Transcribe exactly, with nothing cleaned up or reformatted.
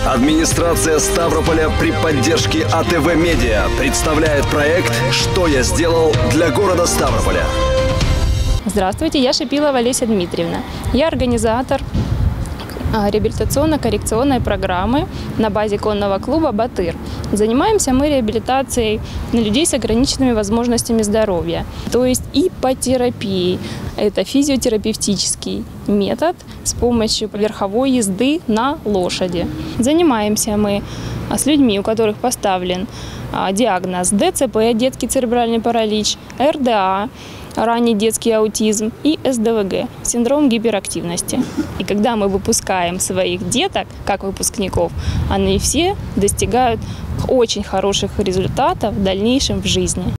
Администрация Ставрополя при поддержке А Тэ Вэ Медиа представляет проект «Что я сделал для города Ставрополя». Здравствуйте, я Шипилова Леся Дмитриевна. Я организатор реабилитационно-коррекционной программы на базе конного клуба «Батыр». Занимаемся мы реабилитацией людей с ограниченными возможностями здоровья, то есть иппотерапией. Это физиотерапевтический метод с помощью верховой езды на лошади. Занимаемся мы с людьми, у которых поставлен диагноз Дэ Цэ Пэ, детский церебральный паралич, Эр Дэ А, ранний детский аутизм и Эс Дэ Вэ Гэ, синдром гиперактивности. И когда мы выпускаем своих деток, как выпускников, они все достигают очень хороших результатов в дальнейшем в жизни.